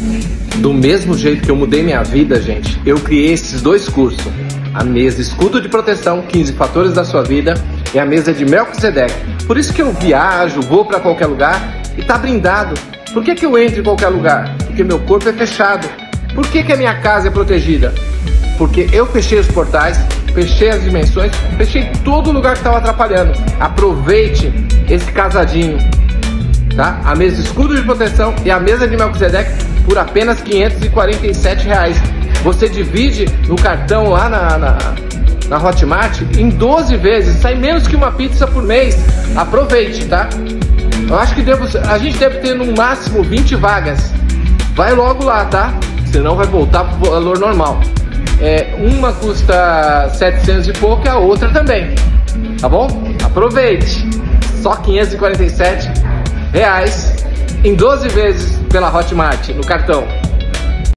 Do mesmo jeito que eu mudei minha vida, gente, eu criei esses dois cursos. A mesa Escudo de Proteção, 15 Fatores da Sua Vida, e a mesa de Melquisedeque. Por isso que eu viajo, vou para qualquer lugar e tá blindado. Por que eu entro em qualquer lugar? Porque meu corpo é fechado. Por que a minha casa é protegida? Porque eu fechei os portais, fechei as dimensões, fechei todo lugar que estava atrapalhando. Aproveite esse casadinho, tá? A mesa Escudo de Proteção e a mesa de Melquisedeque por apenas R$ 547. Você divide no cartão lá na Hotmart em 12 vezes, sai menos que uma pizza por mês. Aproveite, tá? Eu acho que a gente deve ter no máximo 20 vagas. Vai logo lá, tá? Senão vai voltar pro valor normal. Uma custa 700 e pouco e a outra também, tá bom? Aproveite! Só R$ 547 em 12 vezes pela Hotmart no cartão.